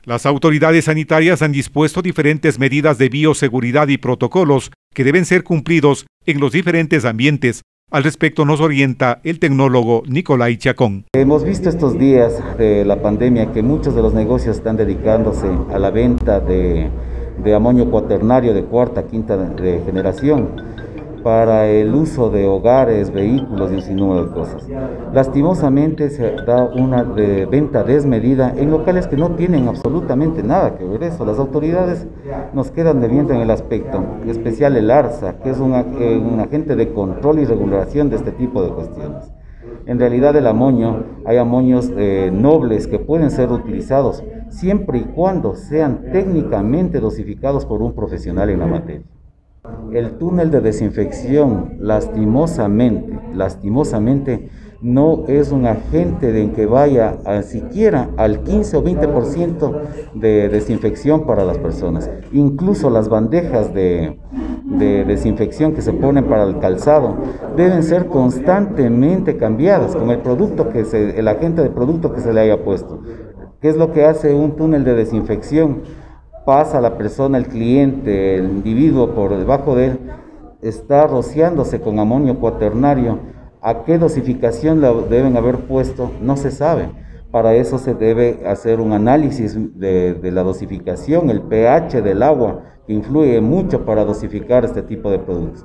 Las autoridades sanitarias han dispuesto diferentes medidas de bioseguridad y protocolos que deben ser cumplidos en los diferentes ambientes. Al respecto nos orienta el tecnólogo Nicolai Chacón. Hemos visto estos días de la pandemia que muchos de los negocios están dedicándose a la venta de amonio cuaternario de cuarta, quinta de generación para el uso de hogares, vehículos y un sinnúmero de cosas. Lastimosamente se da una venta desmedida en locales que no tienen absolutamente nada que ver eso. Las autoridades nos quedan debiendo en el aspecto, en especial el ARSA, que es un agente de control y regulación de este tipo de cuestiones. En realidad el amonio, hay amonios nobles que pueden ser utilizados siempre y cuando sean técnicamente dosificados por un profesional en la materia. El túnel de desinfección, lastimosamente, no es un agente en que vaya siquiera al 15 o 20% de desinfección para las personas. Incluso las bandejas de desinfección que se ponen para el calzado deben ser constantemente cambiadas con el agente de producto que se le haya puesto. ¿Qué es lo que hace un túnel de desinfección? Pasa la persona, el cliente, el individuo por debajo de él, está rociándose con amonio cuaternario. ¿A qué dosificación la deben haber puesto? No se sabe. Para eso se debe hacer un análisis de la dosificación, el pH del agua, que influye mucho para dosificar este tipo de productos.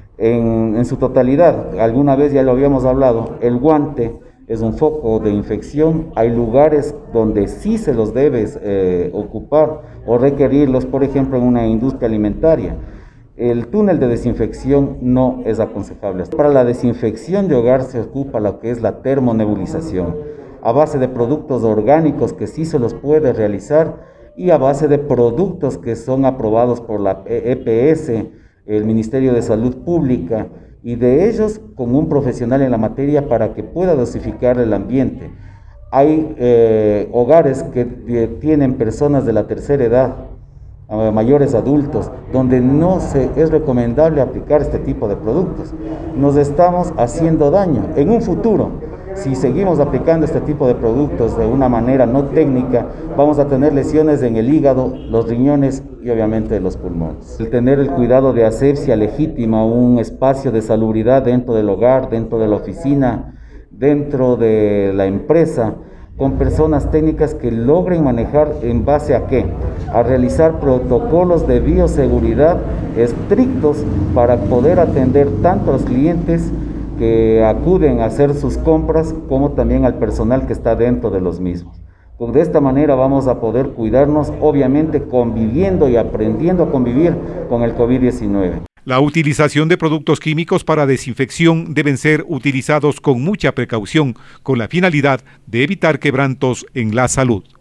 En su totalidad, alguna vez ya lo habíamos hablado, el guante es un foco de infección. Hay lugares donde sí se los debes ocupar o requerirlos, por ejemplo, en una industria alimentaria. El túnel de desinfección no es aconsejable. Para la desinfección de hogar se ocupa lo que es la termonebulización, a base de productos orgánicos que sí se los puede realizar y a base de productos que son aprobados por la EPS, el Ministerio de Salud Pública, y de ellos con un profesional en la materia para que pueda dosificar el ambiente. Hay hogares que tienen personas de la tercera edad, mayores adultos, donde no es recomendable aplicar este tipo de productos. Nos estamos haciendo daño. En un futuro, si seguimos aplicando este tipo de productos de una manera no técnica, vamos a tener lesiones en el hígado, los riñones y obviamente los pulmones. El tener el cuidado de asepsia legítima, un espacio de salubridad dentro del hogar, dentro de la oficina, dentro de la empresa, con personas técnicas que logren manejar en base a ¿qué? A realizar protocolos de bioseguridad estrictos para poder atender tanto a los clientes que acuden a hacer sus compras como también al personal que está dentro de los mismos. De esta manera vamos a poder cuidarnos, obviamente conviviendo y aprendiendo a convivir con el COVID-19. La utilización de productos químicos para desinfección deben ser utilizados con mucha precaución, con la finalidad de evitar quebrantos en la salud.